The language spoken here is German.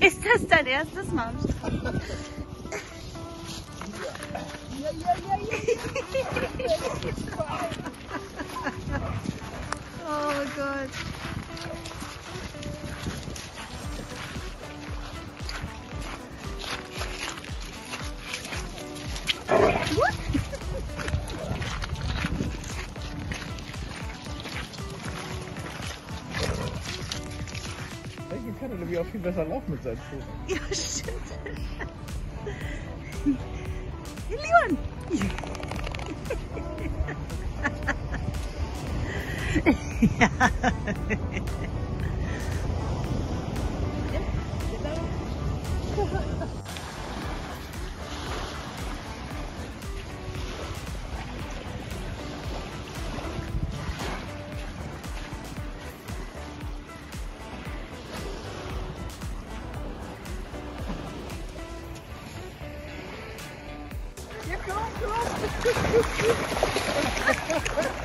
Ist das dein erstes Mal am Strand? Ja. Oh Gott. Eigentlich kann er nämlich auch viel besser laufen mit seinen Pfoten. Ja, stimmt. Leon! Ja. Ja, komm.